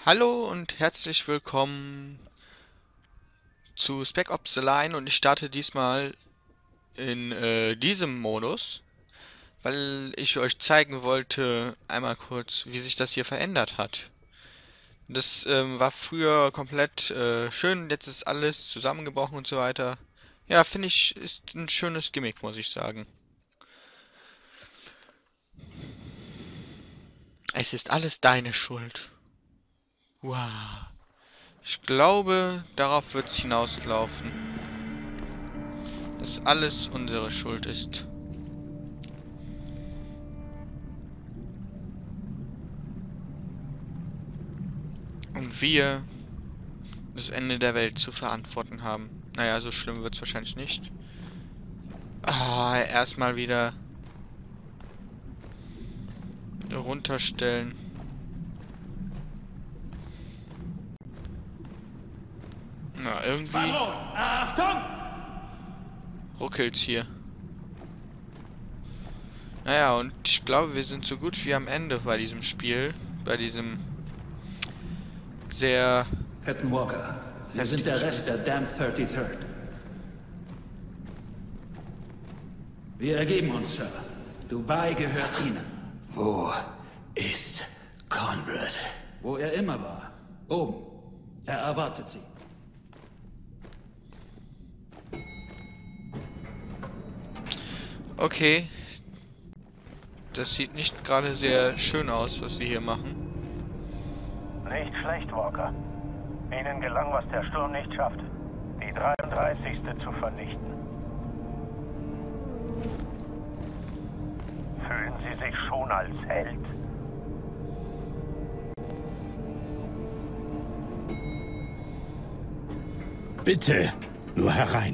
Hallo und herzlich willkommen zu Spec Ops: The Line, und ich starte diesmal in diesem Modus, weil ich euch zeigen wollte, einmal kurz, wie sich das hier verändert hat. Das war früher komplett schön, jetzt ist alles zusammengebrochen und so weiter. Ja, finde ich, ist ein schönes Gimmick, muss ich sagen. Es ist alles deine Schuld. Wow. Ich glaube, darauf wird es hinauslaufen, dass alles unsere Schuld ist. Und wir das Ende der Welt zu verantworten haben. Naja, so schlimm wird es wahrscheinlich nicht. Ah, erstmal wieder runterstellen. Na, irgendwie Achtung! ruckelt's hier. Naja, und ich glaube, wir sind so gut wie am Ende bei diesem Spiel. Bei diesem sehr... Captain Walker, wir sind der Rest der Damned 33rd. Wir ergeben uns, Sir. Dubai gehört Ihnen. Wo ist Conrad? Wo er immer war. Oben. Er erwartet Sie. Okay. Das sieht nicht gerade sehr schön aus, was wir hier machen. Nicht schlecht, Walker. Ihnen gelang, was der Sturm nicht schafft. Die 33. zu vernichten. Fühlen Sie sich schon als Held? Bitte, nur herein.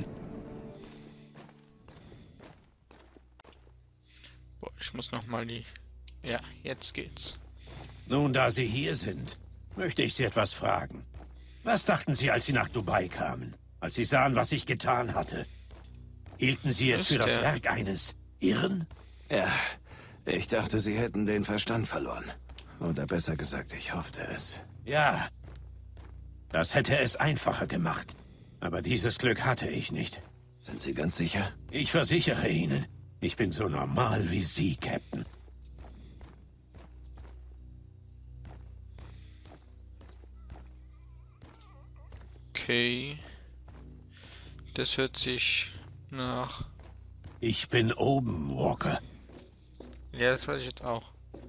Boah, ich muss nochmal die... Ja, jetzt geht's. Nun, da Sie hier sind, möchte ich Sie etwas fragen. Was dachten Sie, als Sie nach Dubai kamen? Als Sie sahen, was ich getan hatte? Hielten Sie es für das Werk eines Irren? Ja, ich dachte, Sie hätten den Verstand verloren. Oder besser gesagt, ich hoffte es. Ja, das hätte es einfacher gemacht. Aber dieses Glück hatte ich nicht. Sind Sie ganz sicher? Ich versichere Ihnen, ich bin so normal wie Sie, Captain. Okay. Das hört sich nach... Ich bin oben, Walker. Ja, das weiß ich jetzt auch.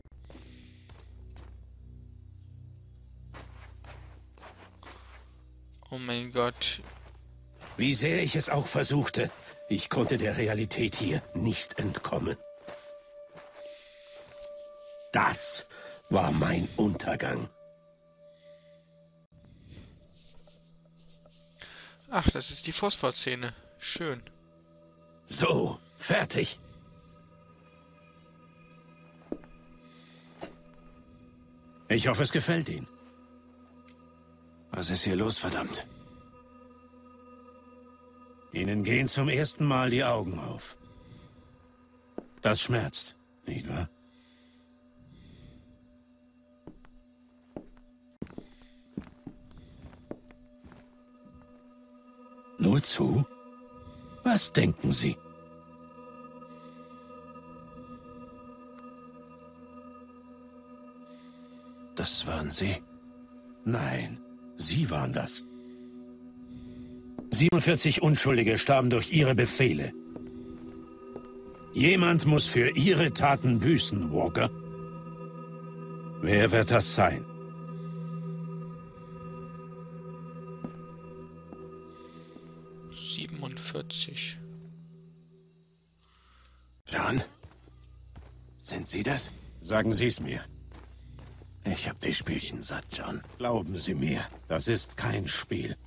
Oh mein Gott. Wie sehr ich es auch versuchte, ich konnte der Realität hier nicht entkommen. Das war mein Untergang. Ach, das ist die Phosphorzähne. Schön. So, fertig. Ich hoffe, es gefällt Ihnen. Was ist hier los, verdammt? Ihnen gehen zum ersten Mal die Augen auf. Das schmerzt, nicht wahr? Nur zu? Was denken Sie? Das waren Sie? Nein, Sie waren das. 47 Unschuldige starben durch Ihre Befehle. Jemand muss für Ihre Taten büßen, Walker. Wer wird das sein? »47. John? Sind Sie das? Sagen Sie es mir. Ich hab die Spielchen satt, John. Glauben Sie mir, das ist kein Spiel.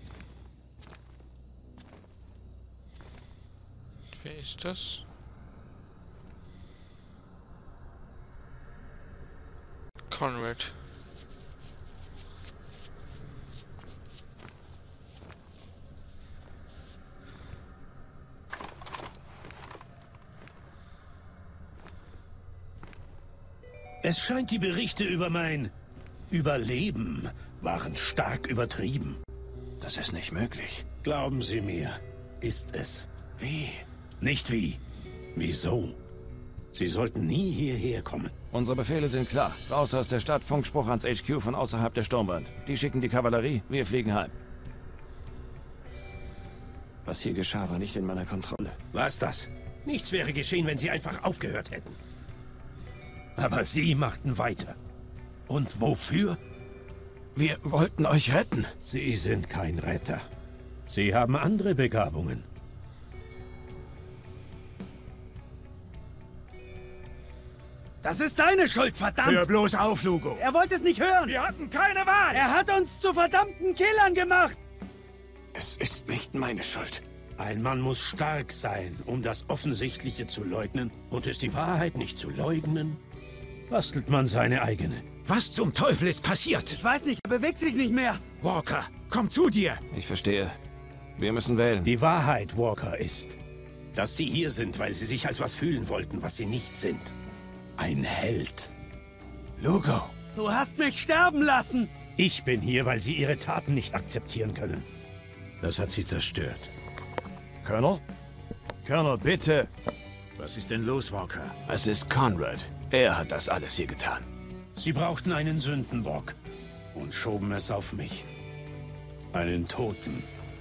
Wer ist das? Conrad. Es scheint die Berichte über mein Überleben waren stark übertrieben. Das ist nicht möglich. Glauben Sie mir, ist es. Wie? Nicht wie. Wieso? Sie sollten nie hierher kommen. Unsere Befehle sind klar. Raus aus der Stadt, Funkspruch ans HQ von außerhalb der Sturmwand. Die schicken die Kavallerie, wir fliegen heim. Was hier geschah, war nicht in meiner Kontrolle. Was das? Nichts wäre geschehen, wenn Sie einfach aufgehört hätten. Aber Sie machten weiter. Und wofür? Wir wollten euch retten. Sie sind kein Retter. Sie haben andere Begabungen. Das ist deine Schuld, verdammt! Hör bloß auf, Lugo! Er wollte es nicht hören! Wir hatten keine Wahl! Er hat uns zu verdammten Killern gemacht! Es ist nicht meine Schuld. Ein Mann muss stark sein, um das Offensichtliche zu leugnen. Und ist die Wahrheit nicht zu leugnen, bastelt man seine eigene. Was zum Teufel ist passiert? Ich weiß nicht, er bewegt sich nicht mehr! Walker, komm zu dir! Ich verstehe. Wir müssen wählen. Die Wahrheit, Walker, ist, dass Sie hier sind, weil Sie sich als was fühlen wollten, was Sie nicht sind. Ein Held. Lugo! Du hast mich sterben lassen! Ich bin hier, weil Sie Ihre Taten nicht akzeptieren können. Das hat Sie zerstört. Colonel? Colonel, bitte! Was ist denn los, Walker? Es ist Conrad. Er hat das alles hier getan. Sie brauchten einen Sündenbock und schoben es auf mich. Einen Toten.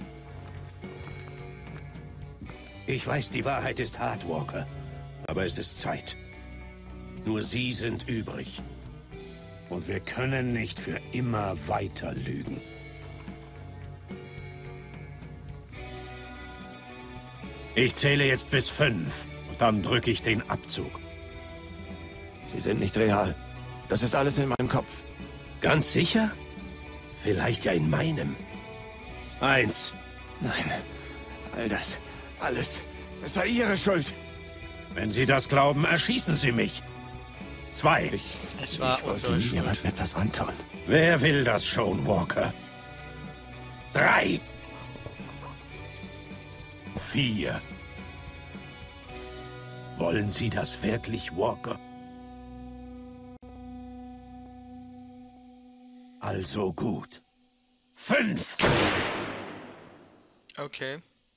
Ich weiß, die Wahrheit ist hart, Walker. Aber es ist Zeit. Nur Sie sind übrig. Und wir können nicht für immer weiter lügen. Ich zähle jetzt bis 5. Und dann drücke ich den Abzug. Sie sind nicht real. Das ist alles in meinem Kopf. Ganz sicher? Vielleicht ja in meinem. 1. Nein. All das. Alles. Es war Ihre Schuld. Wenn Sie das glauben, erschießen Sie mich. 2. Es war Ich wollte unsere Schuld. niemandem etwas antun. Wer will das schon, Walker? 3. 4. Wollen Sie das wirklich, Walker? Also gut. 5. Okay.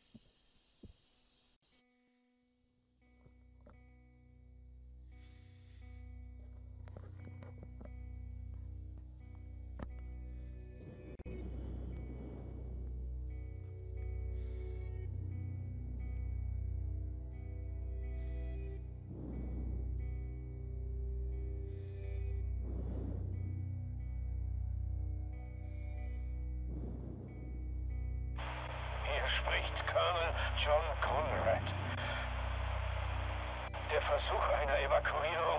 Hier spricht Colonel John Conrad. Der Versuch einer Evakuierung